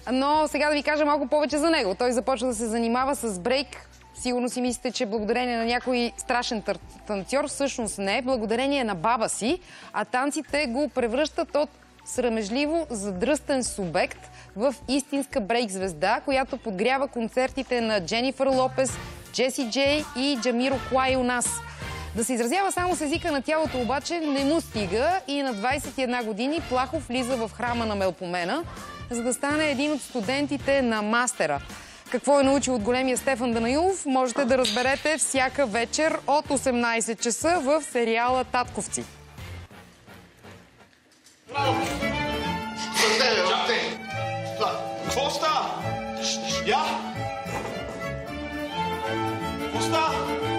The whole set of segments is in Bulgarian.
Но сега да ви кажа малко повече за него. Той започва да се занимава с брейк. Сигурно си мислите, че благодарение на някой страшен танцор, всъщност не. Благодарение на баба си, а танците го превръщат от срамежливо задръстен субект в истинска брейк звезда, която подгрява концертите на Дженифър Лопес, Джеси Джей и Джамироquai у нас. Да се изразява само с езика на тялото обаче не му стига и на 21 години плахо влиза в храма на Мелпомена, за да стане един от студентите на мастера. Какво е научил от големия Стефан Данаилов, можете да разберете всяка вечер от 18 часа в сериала Татковци. Какво става? Я? Какво става?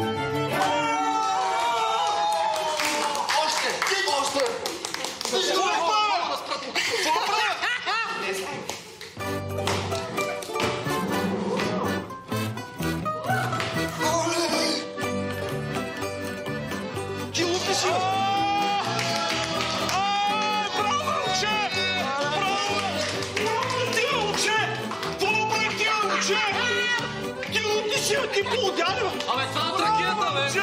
Още! Какво е правя? Какво правя? Ти лупи си! Ти полудяли, бе! Абе, това е трагедията, бе!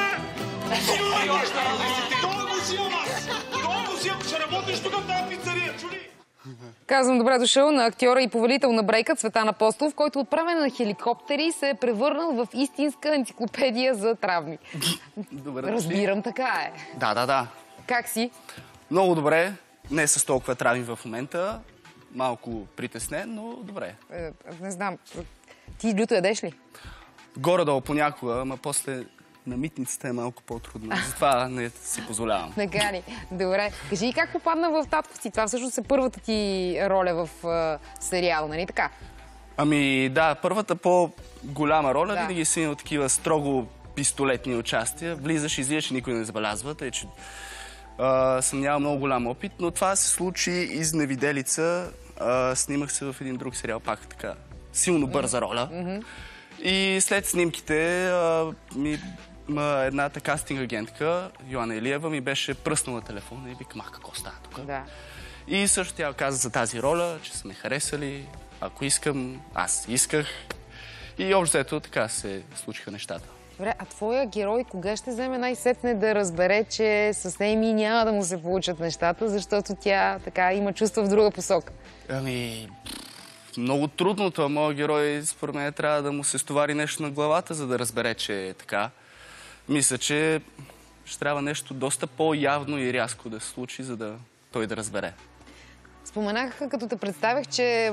Той го взимам аз! Той го взимам! Ще работиш тук в тази пицария, чули? Казвам добре дошъл на актьора и повелител на брейка Цветан Апостолов, който отправен на хеликоптери се е превърнал в истинска енциклопедия за травми. Добре, разбирам, така е. Да. Как си? Много добре. Не с толкова травми в момента. Малко притеснен, но добре. Не знам. Ти люто ядеш ли? Горе-долу понякога, ама после на митницата е малко по-трудно. Затова не си позволявам. Така ли? Добре. Кажи и как попадна в Татковци? Това всъщност е първата ти роля в сериал, нали така? Ами да, първата по-голяма роля, винаги си имал такива строго пистолетни участия. Влизаш, излизаш и никой не забелязва, тъй че съм нямал много голям опит, но това се случи изневиделица. Снимах се в един друг сериал, пак така силно бърза роля. И след снимките едната кастинг агентка, Йоанна Илиева, ми беше пръснала телефона и вика, какво става тук? Да. И също тя каза за тази роля, че са ме харесали. Ако искам, аз исках. И общо ето така се случиха нещата. Добре, а твоя герой кога ще вземе най-сетне да разбере, че с Еми няма да му се получат нещата, защото тя така има чувства в друга посока? Ами, много трудно това. Моят герой, според мен, трябва да му се стовари нещо на главата, за да разбере, че е така. Мисля, че ще трябва нещо доста по-явно и рязко да се случи, за да той да разбере. Споменах, като те представях,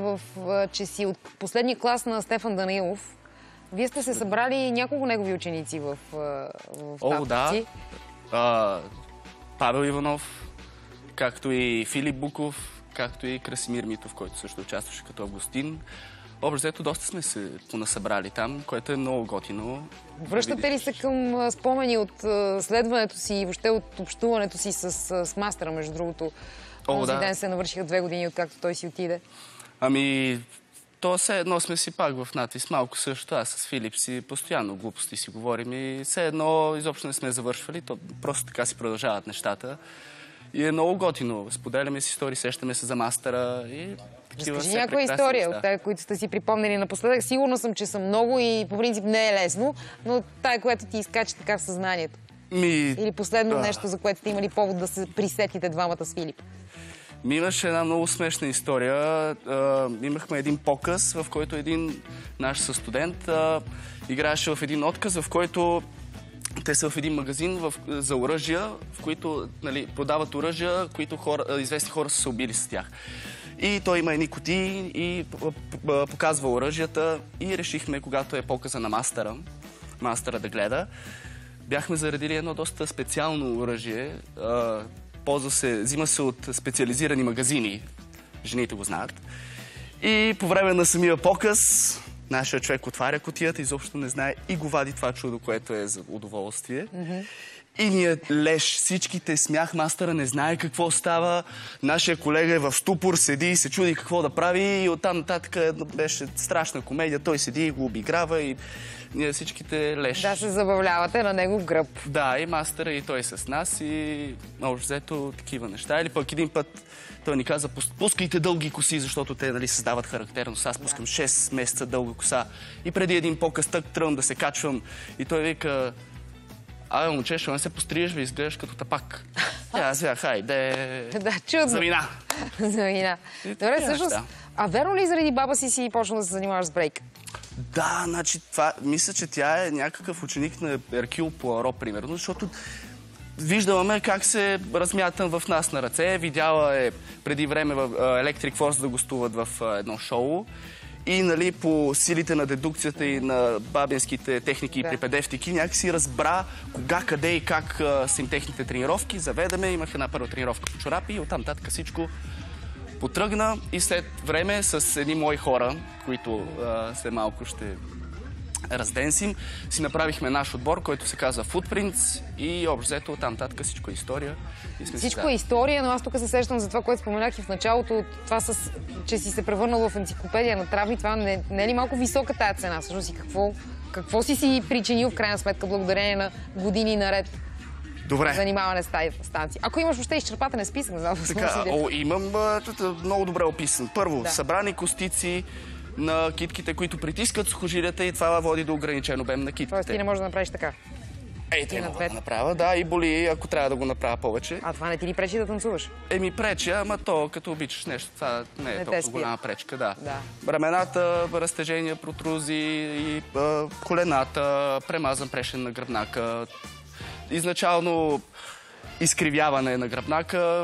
че си от последния клас на Стефан Данаилов. Вие сте се събрали няколко негови ученици в Татковци. Да. Павел Иванов, както и Филип Буков, както и Красимир Митов, който също участваше като Августин. Общо взето доста сме се понасъбрали там, което е много готино. Връщате ли се към спомени от следването си и въобще от общуването си с мастера, между другото? Този ден се навършиха 2 години, откакто той си отиде. Ами, то все едно сме си пак в надвис. Малко също. Аз с Филип си постоянно глупости си говорим и все едно изобщо не сме завършвали. То просто така си продължават нещата. И е много готино. Споделяме си истории, сещаме се за мастера и такива. Разкажи някоя история от тая, които сте си припомнили напоследък. Сигурно съм, че са много и по принцип не е лесно, но тая, която ти изкача така в съзнанието. Или последно нещо, за което сте имали повод да се присетите двамата с Филип. Имаше една много смешна история. Имахме един показ, в който един наш състудент играеше в един отказ, в който те са в един магазин за оръжия, в които продават оръжия, които известни хора са се убили с тях. И той има едни кутии и показва оръжията и решихме, когато е показа на мастера да гледа, бяхме заредили едно доста специално оръжие. Взима се от специализирани магазини. Жените го знаят. И по време на самия показ нашия човек отваря кутията, изобщо не знае и го вади това чудо, което е за удоволствие. И ние леш, всичките смях, мастера не знае какво става. Нашия колега е в ступор, седи и се чуди какво да прави. И оттам нататък беше страшна комедия. Той седи и го обиграва и ние всичките леш. Да, се забавлявате на негов гръб. Да, и мастера, и той с нас и общо взето такива неща. Или пък един път той ни каза, пускайте дълги коси, защото те, нали, създават характерност. Аз пускам 6 месеца дълга коса. И преди един показ тък тръгвам да се качвам. И той вика: абе, момче, ще не се постриеш, ви изглеждаш като тапак. И аз бях: хайде, Да, чудно. за вина. За вина. Добре, всъщност, а верно ли заради баба си почна да се занимаваш с брейк? Да, значи това, мисля, че тя е някакъв ученик на Еркюл Пуаро, примерно, защото виждаме как се размятам в нас на ръце. Видяла е преди време в Electric Force да гостуват в едно шоу. И, нали, по силите на дедукцията и на бабинските техники и припедевтики, някакси разбра кога, къде и как са им техните тренировки. Заведеме, имах една първа тренировка по чорапи и оттам татък всичко потръгна. И след време с едни мои хора, които след малко ще разденсим, си направихме наш отбор, който се казва Footprints и общо взето оттам татък всичко е история. Всичко е история, но аз тук се сещам за това, което споменах и в началото, това че си се превърнал в енциклопедия на травми. Това не е ли малко висока тая цена? Всъщност и какво си причинил в крайна сметка благодарение на години наред занимаване с тази станция? Ако имаш въобще изчерпателен списък, не знам какво имам много добре описан. Първо, събрани костици на китките, които притискат сухожилията и това води до ограничен обем на китките. Тоест ти не можеш да направиш така? Те мога да направя, да, и боли, ако трябва да го направя повече. А това не ти ли пречи да танцуваш? Пречи, ама то, като обичаш нещо, това не е толкова голяма пречка, да. Рамената, разтежения, протрузи, и колената, премазан прешен на гръбнака, изначално изкривяване на гръбнака.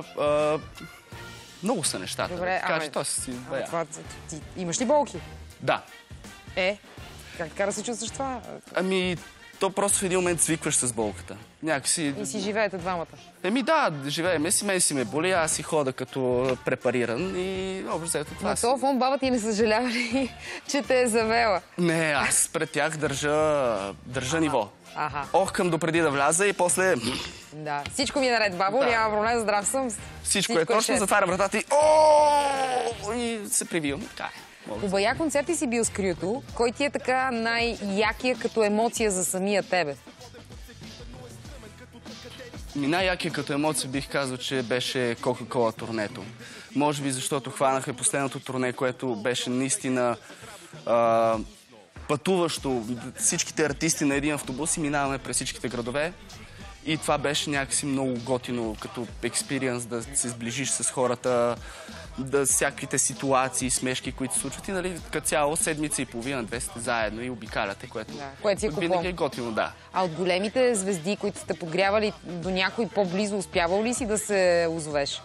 Много са нещата. Добре, имаш ли болки? Да. Как така да се чувстваш това? То просто в един момент свикваш с болката. Някакси... И си живеете двамата? Да, живееме си, мен си ме боли, аз си хода като препариран и общо взето това. На този фон баба ти не съжалява ли, че те е завела? Не, аз пред тях държа ниво. Охкам допреди да вляза и после... Да, всичко ми е наред, бабо, няма проблем, здрав съм. Всичко е точно, затваря вратата и се прививам. По бая концерти си бил с Крюто. Кой ти е така най-якия като емоция за самия тебе? Най-якия като емоция бих казал, че беше Кока-Кола турнето. Може би защото хванахме последното турне, което беше наистина пътуващо. Всичките артисти на един автобус и минаваме през всичките градове. И това беше някакси много готино като експириенс да се сближиш с хората, да всякаквите ситуации, смешки, които се случват и, нали, като цяло седмица и половина, 2 сте заедно и обикаляте, което винаги е готино, да. А от големите звезди, които сте подгрявали, до някой по-близо успявал ли си да се озовеш?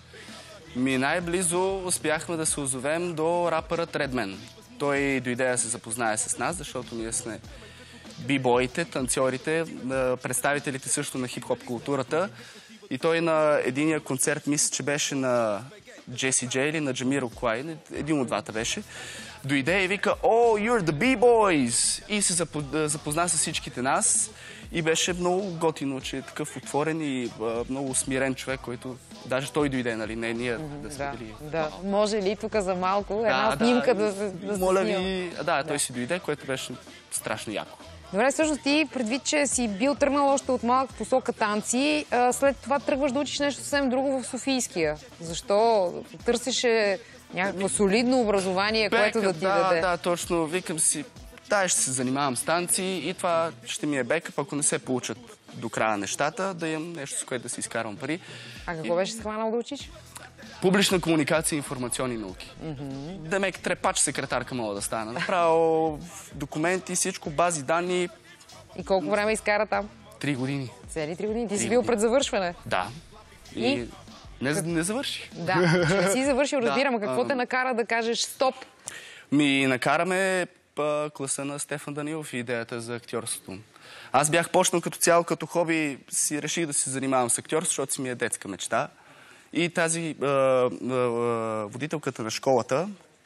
Най-близо успяхме да се озовем до рапърът Redman. Той дойде да се запознае с нас, защото ние сме бибоите, танцорите, представителите също на хип-хоп културата. И той на единия концерт, мисля, че беше на Джеси Джей или на Джамироклай, един от двата беше, дойде и вика: "Oh, you're the B-boys!" И се запозна с всичките нас. И беше много готино, че е такъв отворен и много смирен човек, който даже той дойде, нали, не ние да сме били. Да, може ли тук за малко една снимка да се моля ви, той си дойде, което беше страшно яко. Добре, всъщност ти, предвид, че си бил тръгнал още от малък посока танци, след това тръгваш да учиш нещо съвсем друго в Софийския. Защо търсеше някакво солидно образование, което да ти даде? Да, точно. Викам си, ще се занимавам с танци и това ще ми е бекъп, ако не се получат до края нещата, да имам нещо, с което да си изкарвам пари. А какво беше схванал да учиш? Публична комуникация и информационни науки. Демек трепач-секретарка мога да стана. Направо документи, всичко, бази данни. И колко време изкара там? 3 години. Цели 3 години? Ти си бил пред завършване? Да. И не завърши. Да, че не си завършил, разбирам. А какво те накара да кажеш стоп? Накараме класа на Стефан Данилов и идеята за актьорството. Аз бях почнал като цяло, като хоби, си реших да се занимавам с актьорство, защото си ми е детска мечта. И тази водителката на школата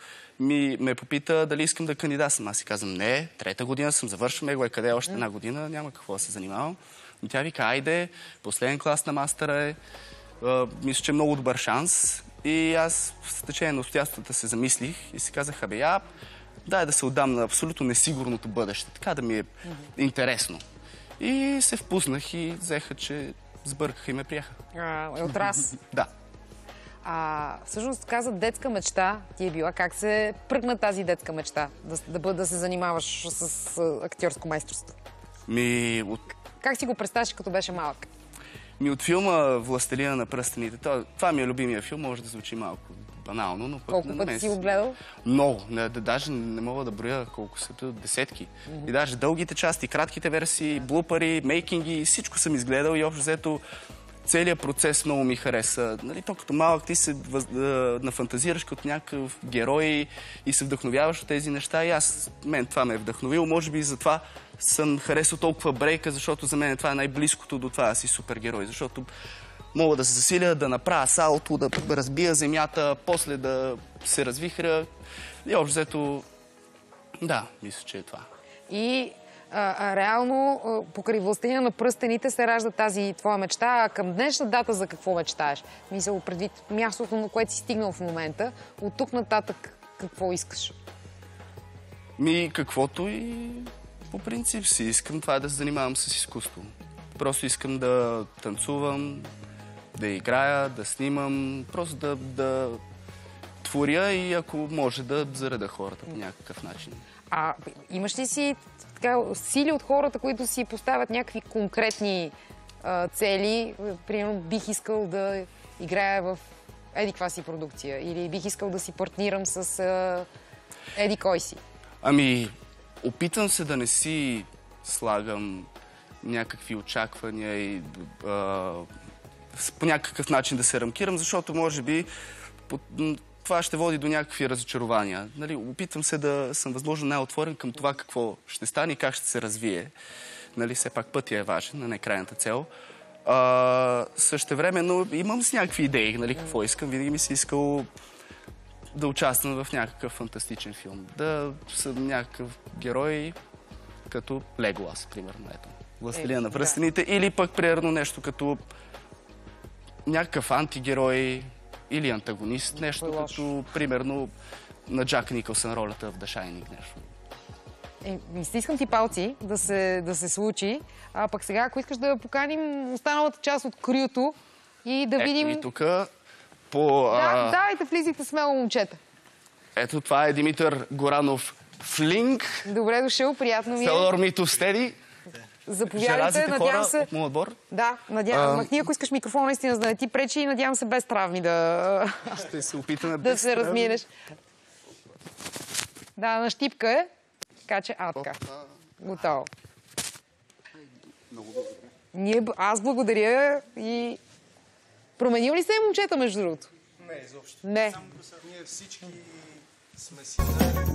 ме попита дали искам да кандидатствам. Аз си казвам: не, 3-та година съм, завършвам, къде е още една година, няма какво да се занимавам. Но тя вика, айде, последен клас на мастера е, мисля, че е много добър шанс. И аз в течение на обстоятелствата се замислих и си казах, дай да се отдам на абсолютно несигурното бъдеще, така да ми е интересно. И се впуснах и взеха, че сбъркаха и ме приеха. Отрас. Да. Всъщност каза детска мечта ти е била. Как се пръгна тази детска мечта да се занимаваш с актьорско майсторство? Как си го представяш, като беше малък? От филма "Властелина на пръстените". Това ми е любимия филм, може да звучи малко банално, но колко пъти си го гледал? Много. Даже не мога да броя колко са, десетки. И даже дългите части, кратките версии, блупари, мейкинги, всичко съм изгледал и общо взето целият процес много ми хареса. Нали, то като малък ти се нафантазираш като някакъв герой и се вдъхновяваш от тези неща. И мен това ме е вдъхновило. Може би затова съм харесал толкова брейка, защото за мен това е най-близкото до това да си супергерой. Защото мога да се засиля, да направя салто, да разбия земята, после да се развихря. И общо взето, да, мисля, че е това. И реално, покрай "Властелина на пръстените" се ражда тази твоя мечта. А към днешна дата за какво мечтаеш? Мисля, предвид мястото, на което си стигнал в момента. От тук нататък какво искаш? Каквото и по принцип си. Искам това да се занимавам с изкуство. Просто искам да танцувам, да играя, да снимам, просто да творя и ако може да зареда хората по някакъв начин. Имаш ли си сили от хората, които си поставят някакви конкретни цели? Примерно, бих искал да играя в еди каква си продукция или бих искал да си партнирам с еди кой си? Опитвам се да не си слагам някакви очаквания и по някакъв начин да се рамкирам, защото може би това ще води до някакви разочарования. Нали, опитвам се да съм възможно най-отворен към това какво ще стане и как ще се развие. Нали, все пак пътя е важен, а не крайната цел. Същевременно имам с някакви идеи, нали, какво искам. Винаги ми се искал да участвам в някакъв фантастичен филм. Да съм някакъв герой, като Леголас, примерно. Ето, "Властелина на пръстените", или пък примерно нещо като някакъв антигерой или антагонист, нещо като, примерно, на Джак Никълсън ролята в "The Shining", нещо. Стискам ти палци да се случи. Пък сега, ако искаш да поканим останалата част от криото и да видим... Ето и тук Давайте, влизайте смело, момчета. Ето, това е Димитър Горанов Флинг. Добре дошъл, приятно ми е. Теодор Митов Стеди. Заповядайте, надявам се... от моят отбор. Да, махни, ако искаш микрофон, наистина, за да не ти пречи и надявам се без травми да... Ще се опитаме да се разминеш. Да, на щипка е. Така че, така. Готово. Много благодаря. Аз благодаря и... Променил ли се момчета, между другото? Не, изобщо. Не. Ние всички сме си...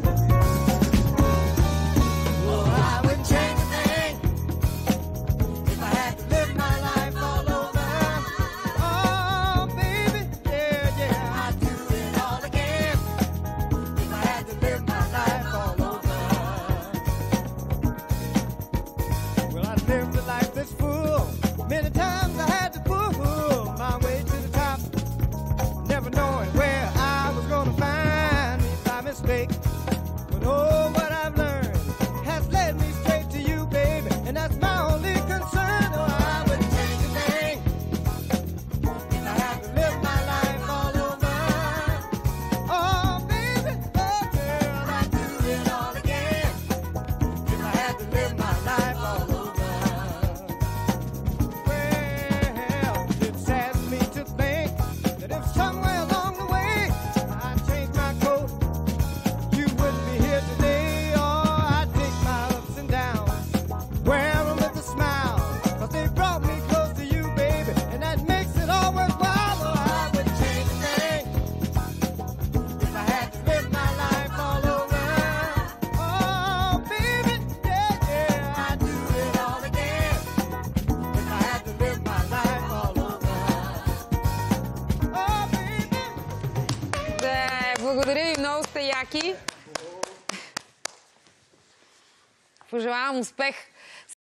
Благодаря ви, много сте яки. Пожелавам успех